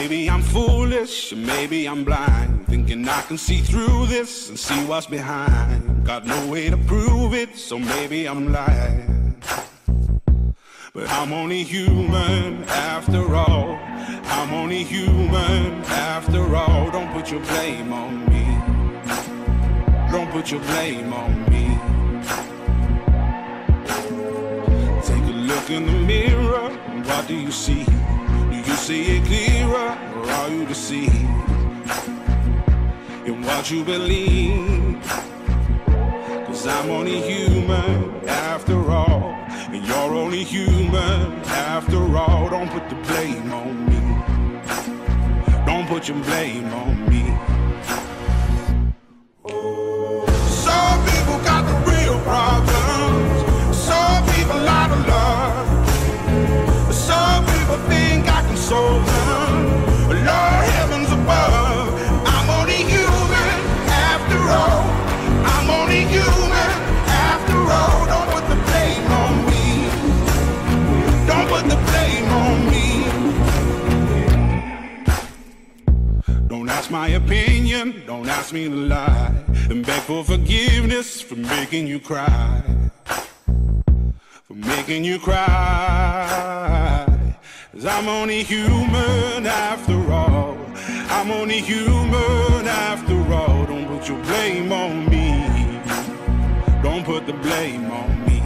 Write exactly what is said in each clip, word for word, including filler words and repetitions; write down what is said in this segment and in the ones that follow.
maybe I'm foolish, or maybe I'm blind, thinking I can see through this and see what's behind. Got no way to prove it, so maybe I'm lying. But I'm only human after all. I'm only human after all. Don't put your blame on me. Don't put your blame on me. Take a look in the mirror, what do you see? Do you see it clearer, or are you deceived in what you believe? Cause I'm only human after all, and you're only human after all. Don't put the blame on me. Don't put your blame on me. Some people got the real problems. Some people out of love. Some people think I can solve them. Lord heavens above, I'm only human after all. I'm only human after all. Don't put the blame on me. Don't put the blame on me. Don't ask my opinion, don't ask me to lie, and beg for forgiveness for making you cry. For making you cry. Cause I'm only human after all. I'm only human after all. Don't put your blame on me. Don't put the blame on me.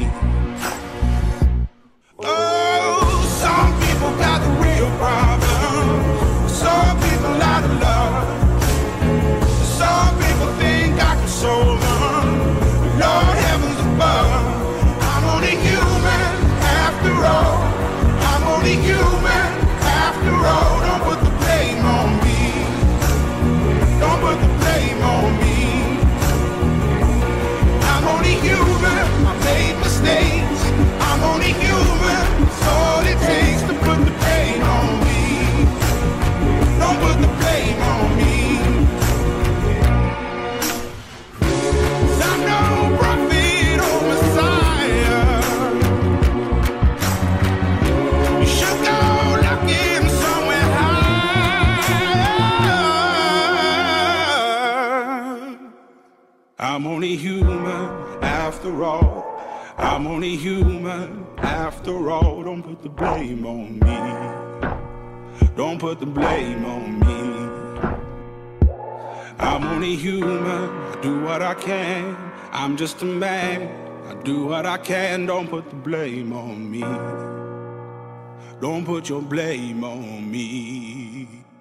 Oh, some people got the real problem. Some people out of love. Some people think I can solve them. Lord heavens above, I'm only human after all. I'm only human after all. Don't put the blame on me. Don't put the blame on me. I'm only human, I made mistakes. I'm only human, it's all it takes to put the blame on me. Don't put the blame on me. 'Cause I'm no prophet or Messiah. You should go looking somewhere higher. I'm only human after all. I'm only human after all. Don't put the blame on me. Don't put the blame on me. I'm only human, I do what I can. I'm just a man, I do what I can. Don't put the blame on me. Don't put your blame on me.